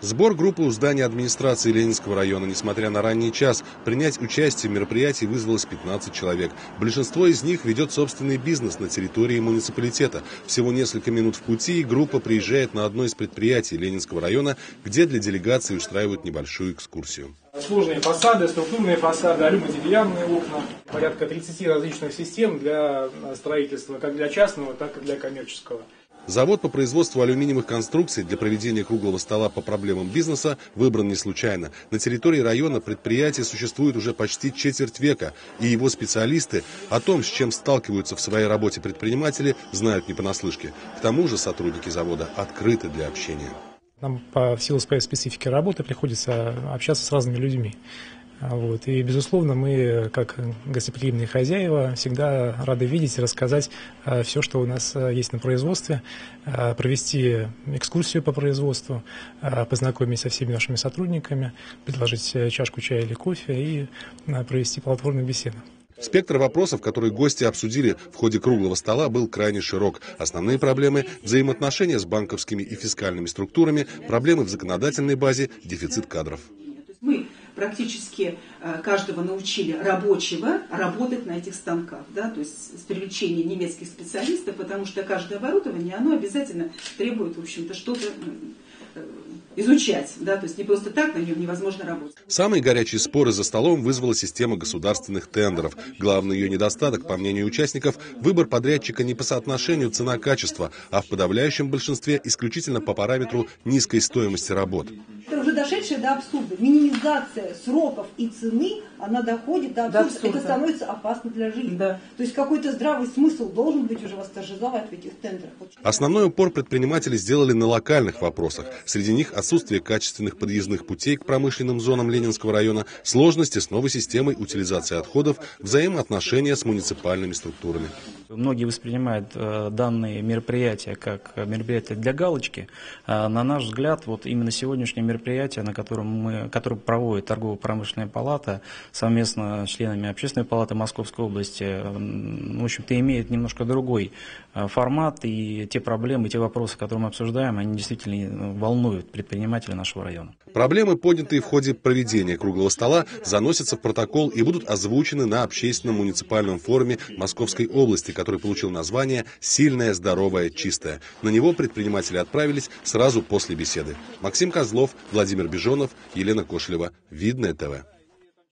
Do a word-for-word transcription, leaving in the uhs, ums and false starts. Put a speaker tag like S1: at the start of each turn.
S1: Сбор группы у здания администрации Ленинского района. Несмотря на ранний час, принять участие в мероприятии вызвалось пятнадцать человек. Большинство из них ведет собственный бизнес на территории муниципалитета. Всего несколько минут в пути, и группа приезжает на одно из предприятий Ленинского района, где для делегации устраивают небольшую экскурсию.
S2: Сложные фасады, структурные фасады, алюмодеревянные окна. Порядка тридцати различных систем для строительства, как для частного, так и для коммерческого.
S1: Завод по производству алюминиевых конструкций для проведения круглого стола по проблемам бизнеса выбран не случайно. На территории района предприятие существует уже почти четверть века, и его специалисты о том, с чем сталкиваются в своей работе предприниматели, знают не понаслышке. К тому же сотрудники завода открыты для общения.
S2: Нам по в силу своей специфики работы приходится общаться с разными людьми. Вот. И, безусловно, мы, как гостеприимные хозяева, всегда рады видеть и рассказать все, что у нас есть на производстве, провести экскурсию по производству, познакомить со всеми нашими сотрудниками, предложить чашку чая или кофе и провести плодотворную беседу.
S1: Спектр вопросов, которые гости обсудили в ходе круглого стола, был крайне широк. Основные проблемы – взаимоотношения с банковскими и фискальными структурами, проблемы в законодательной базе, дефицит кадров.
S3: Мы практически каждого научили рабочего работать на этих станках, да, то есть с привлечением немецких специалистов, потому что каждое оборудование, оно обязательно требует, в общем-то, что-то изучать, да, то есть не просто так на нем невозможно работать.
S1: Самые горячие споры за столом вызвала система государственных тендеров. Главный ее недостаток, по мнению участников, выбор подрядчика не по соотношению цена-качество, а в подавляющем большинстве исключительно по параметру низкой стоимости работ.
S4: Это уже дошедшее до абсурда. Минимизация сроков и цены, она доходит до абсурда. До абсурда. Это становится опасно для жизни. Да. То есть какой-то здравый смысл должен быть уже восторжествовать в этих тендерах.
S1: Основной упор предприниматели сделали на локальных вопросах. Среди них отсутствие качественных подъездных путей к промышленным зонам Ленинского района, сложности с новой системой утилизации отходов, взаимоотношения с муниципальными структурами.
S5: Многие воспринимают э, данные мероприятия как мероприятия для галочки. А на наш взгляд, вот именно сегодняшнее мероприятие, на котором мы, которое проводит торгово-промышленная палата совместно с членами Общественной палаты Московской области, э, в общем-то, имеет немножко другой э, формат, и те проблемы, те вопросы, которые мы обсуждаем, они действительно волнуют предпринимателей нашего района.
S1: Проблемы, поднятые в ходе проведения круглого стола, заносятся в протокол и будут озвучены на общественном муниципальном форуме Московской области, который получил название «Сильная, здоровая, чистая». На него предприниматели отправились сразу после беседы. Максим Козлов, Владимир Бежонов, Елена Кошлева. Видное ТВ.